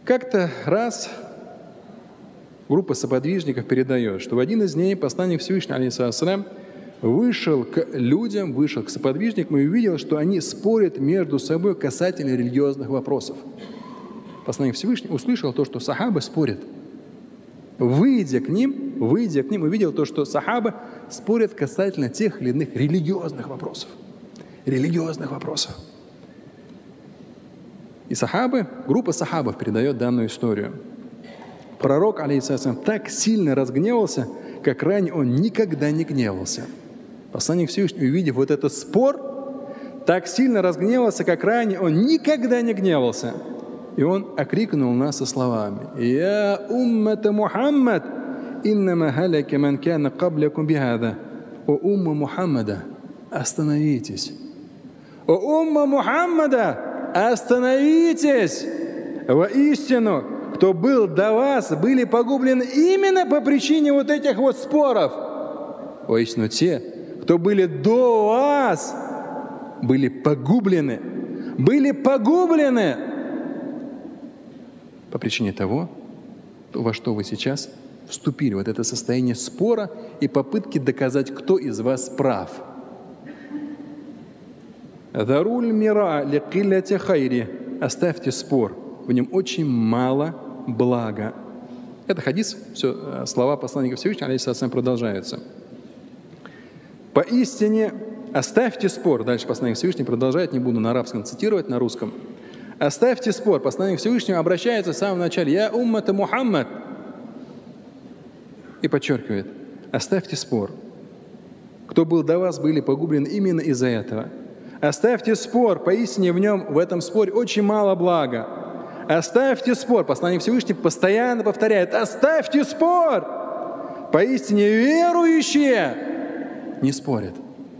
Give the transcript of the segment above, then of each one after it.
Как-то раз группа соподвижников передает, что в один из дней посланник Всевышнего, алейхиссалям, вышел к людям, вышел к соподвижникам и увидел, что они спорят между собой касательно религиозных вопросов. Посланник Всевышнего услышал то, что сахабы спорят. Выйдя к ним, увидел то, что сахабы спорят касательно тех или иных религиозных вопросов. И сахабы, группа сахабов передает данную историю. Пророк, алейхиссалям, так сильно разгневался, как ранее он никогда не гневался. Посланник Всевышнего, увидев вот этот спор, так сильно разгневался, как ранее он никогда не гневался. И он окрикнул нас со словами: «Я уммата Мухаммад, иннама халяка ман кана каблякум бихада». О умма Мухаммада, остановитесь! О умма Мухаммада, остановитесь! Воистину, кто был до вас, были погублены именно по причине вот этих вот споров. Воистину, те, кто были до вас, были погублены по причине того, во что вы сейчас вступили, вот это состояние спора и попытки доказать, кто из вас прав. «Даруль мира ликилляти хайри». Оставьте спор, в нем очень мало блага. Это хадис, все, слова посланника Всевышнего, алейхиссалям, продолжаются. Поистине, оставьте спор. Дальше посланник Всевышнего продолжает, не буду на арабском цитировать, на русском. Оставьте спор. Посланник Всевышнего обращается в самом начале: «Я уммата Мухаммад». И подчеркивает: оставьте спор. Кто был до вас, были погублены именно из-за этого. Оставьте спор, поистине в этом споре очень мало блага. Оставьте спор. Посланник Всевышнего постоянно повторяет: оставьте спор. Поистине верующие не спорят.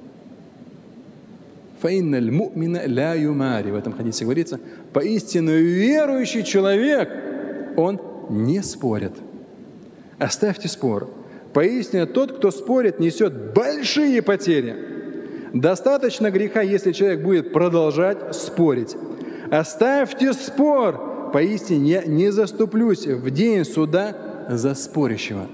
«Фаинналь му'мина ля юмари». В этом хадисе говорится: поистину верующий человек, он не спорит. Оставьте спор. Поистине тот, кто спорит, несет большие потери. Достаточно греха, если человек будет продолжать спорить. Оставьте спор. Поистине я не заступлюсь в день суда за спорящего.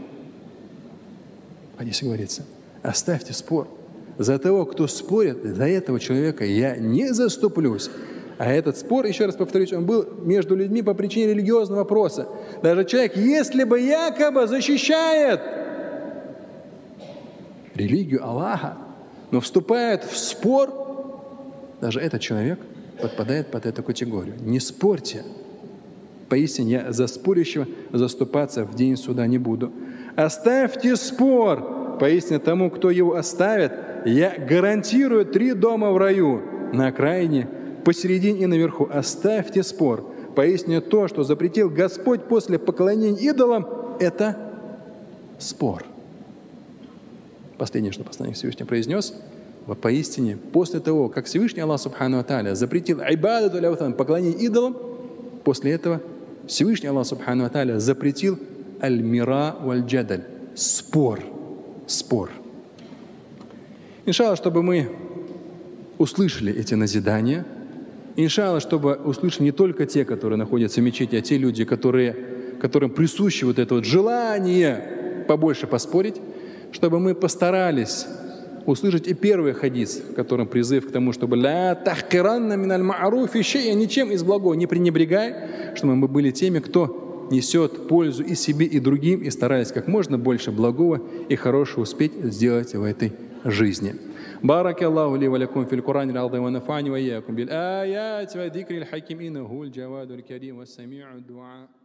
В хадисе говорится: оставьте спор. За того, кто спорит, за этого человека я не заступлюсь. А этот спор, еще раз повторюсь, он был между людьми по причине религиозного вопроса. Даже человек, если бы якобы защищает религию Аллаха, но вступает в спор, даже этот человек подпадает под эту категорию. Не спорьте. Поистине я за спорящего заступаться в день суда не буду. Оставьте спор. Поистине тому, кто его оставит, я гарантирую 3 дома в раю, на окраине, посередине и наверху. Оставьте спор. Поистине то, что запретил Господь после поклонения идолам, это спор. Последнее, что посланник Всевышнего произнес: поистине после того, как Всевышний Аллах Субхану ва Тааля запретил айбадату ля-ватан, поклонение идолам, после этого Всевышний Аллах Субхану ва Тааля запретил аль-мира валь-джадаль, спор. Иншаллах, чтобы мы услышали эти назидания, иншаллах, чтобы услышали не только те, которые находятся в мечети, а те люди, которым присуще вот это вот желание побольше поспорить, чтобы мы постарались услышать и первый хадис, в котором призыв к тому, чтобы «ля тахкиранна миналь ма'руфи шей'ан», ничем из благого не пренебрегай, чтобы мы были теми, кто несет пользу и себе, и другим, и старались как можно больше благого и хорошего успеть сделать в этой жизни. بارك الله لي ولكم في القرآن العظيم ونفعني وإياكم بالآيات وذكر الحكيم إنه الجواد الكريم والسميع الدعاء.